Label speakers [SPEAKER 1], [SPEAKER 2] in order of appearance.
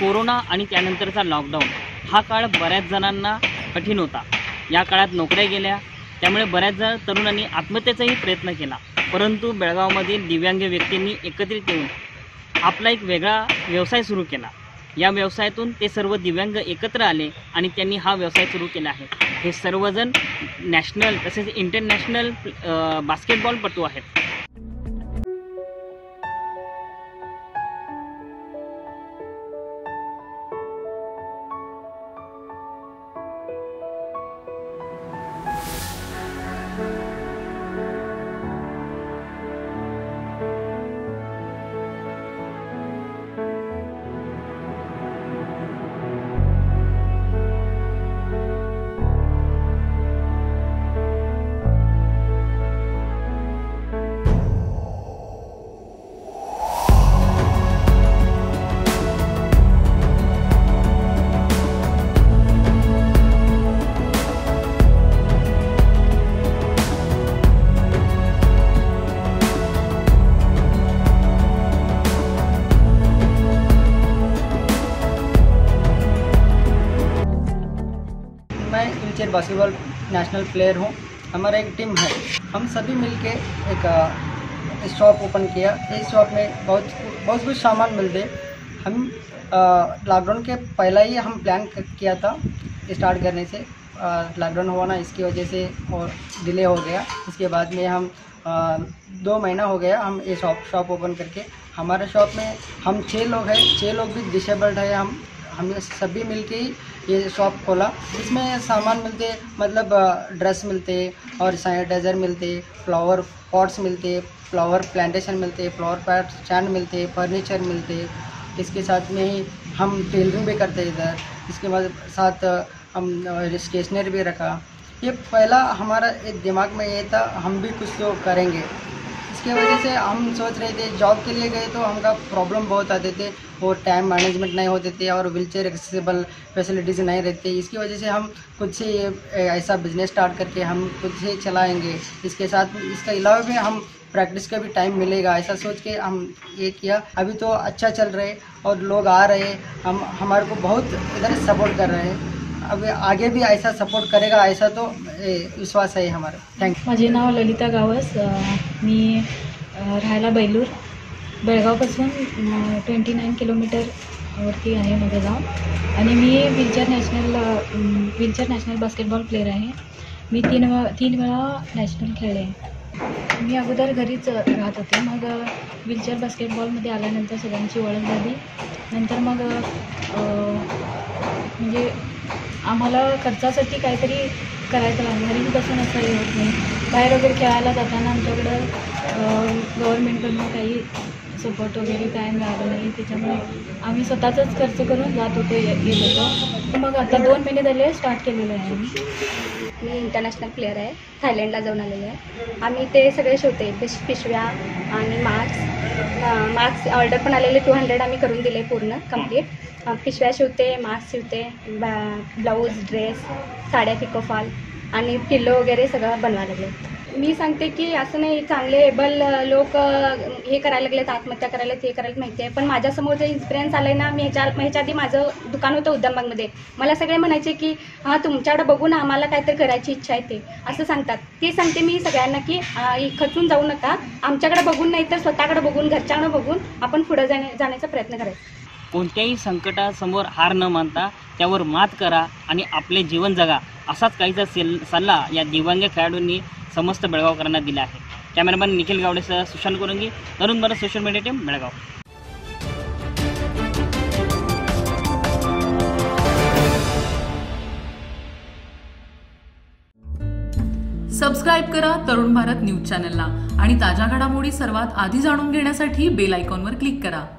[SPEAKER 1] Corona आणि त्यानंतरचा lockdown हा काळ बऱ्याच जणांना कठीण होता। या काळात नोकऱ्या गेल्या, त्यामुळे बऱ्याच तरुणांनी आत्महत्येचाही प्रयत्न केला। परंतु बेळगावमधील दिव्यांग व्यक्तींनी एकत्रित येऊन आपला एक वेगळा व्यवसाय सुरू केला। या व्यवसायातून ते सर्व दिव्यांग एकत्र आले आणि त्यांनी हा व्यवसाय सुरू केला आहे। हे सर्वजण नॅशनल तसेच इंटरनॅशनल बास्केटबॉलपटू आहेत।
[SPEAKER 2] मैं व्हीलचेयर बास्केटबॉल नेशनल प्लेयर हूँ। हमारा एक टीम है, हम सभी मिलके एक शॉप ओपन किया। इस शॉप में बहुत कुछ सामान मिलते। हम लॉकडाउन के पहले ही हम प्लान किया था स्टार्ट करने से। लॉकडाउन हुआ ना, इसकी वजह से और डिले हो गया। इसके बाद में हम 2 महीना हो गया हम ये शॉप ओपन करके। हमारे शॉप में हम 6 लोग हैं, 6 लोग भी डिसेबल्ड है। हम सभी मिलके ही ये शॉप खोला। इसमें सामान मिलते, मतलब ड्रेस मिलते और सैनिटाइज़र मिलते, फ्लावर पॉट्स मिलते, फ्लावर प्लांटेशन मिलते, फ्लावर पॉट स्टैंड मिलते, फर्नीचर मिलते। इसके साथ में ही हम टेलरिंग भी करते इधर। इसके बाद साथ हम स्टेशनरी भी रखा। ये पहला हमारा दिमाग में ये था हम भी कुछ तो करेंगे। इसके वजह से हम सोच रहे थे, जॉब के लिए गए तो हमका प्रॉब्लम बहुत आते थे, वो टाइम मैनेजमेंट नहीं होते थे और व्हीलचेयर एक्सेसिबल फैसिलिटीज़ नहीं रहती। इसकी वजह से हम खुद से ऐसा बिजनेस स्टार्ट करके हम खुद से चलाएंगे। इसके साथ इसके अलावा भी हम प्रैक्टिस का भी टाइम मिलेगा, ऐसा सोच के हम ये किया। अभी तो अच्छा चल रहे और लोग आ रहे, हम हमारे को बहुत इधर सपोर्ट कर रहे हैं। अब आगे भी ऐसा सपोर्ट करेगा, ऐसा तो विश्वास आहे हमारा। थँक्यू।
[SPEAKER 3] माझे नाव ललिता गावस, मी राहायला बैलूर, बेळगावपासून 29 किलोमीटरवरती आहे माझं गाव। आणि मी व्हीलचेअर नॅशनल बास्केटबॉल प्लेयर आहे। मी तीन वेळा नॅशनल खेळले आहे। मी अगोदर घरीच राहत होते, मग व्हीलचेअर बास्केटबॉलमध्ये आल्यानंतर सगळ्यांची ओळख झाली। नंतर मग म्हणजे आम्हाला खर्चासाठी काहीतरी करायचं लागलं। घरी बसून असं हे होत नाही। बाहेर वगैरे खेळायला जाताना आमच्याकडं गव्हर्नमेंटकडून काही सपोर्ट वगैरे काय मिळालं नाही, त्याच्यामुळे आम्ही स्वतःचाच खर्च करून जात होतो येत होतो। मग आता 2 महिने झाले स्टार्ट केलेलं आहे आम्ही।
[SPEAKER 4] मी इंटरनॅशनल प्लेयर आहे, थायलंडला जाऊन आलेले आहे। आम्ही ते सगळे शिवते, पिशव्या आणि मास्क ऑर्डर पण आलेले 200 आम्ही करून दिले पूर्ण कंप्लीट। पिशव्या शिवते, मास्क शिवते, ब्लाऊज, ड्रेस, साड्या, पिकोफॉल आणि पिल्लो वगैरे सगळं बनवायला लागले। मी सांगते की असं नाही, चांगले एबल लोक हे करायला लागलेत, आत्महत्या करायला, हे करायला माहिती आहे। पण माझ्यासमोर जे एक्सपिरियन्स आलं आहे ना, मी ह्याच्या आधी माझं दुकान होतं उद्यमबागमध्ये। मला सगळे म्हणायचे की हां, तुमच्याकडं बघून आम्हाला काहीतरी करायची इच्छा आहे, ते असं सांगतात। ते सांगते मी सगळ्यांना की खचून जाऊ नका, आमच्याकडे बघून नाही तर स्वतःकडे बघून, घरच्याकडे बघून आपण पुढे जाण्याचा प्रयत्न करायचा।
[SPEAKER 1] कोणत्याही संकटासमोर हार न मानता त्यावर मात करा आणि आपले जीवन जगा, असाच काहीचा सल्ला या दिव्यांग खेळाडूंनी समस्त बेळगावकरांना दिला आहे। कॅमेरामॅन निखिल गावडेसह Sushant Korangi, Tarun Bharat social media team, Belgaum.
[SPEAKER 5] Subscribe करा तरुण भारत न्यूज चॅनलला आणि ताज्या घडामोडी सर्वात आधी जाणून घेण्यासाठी बेल आयकॉनवर क्लिक करा।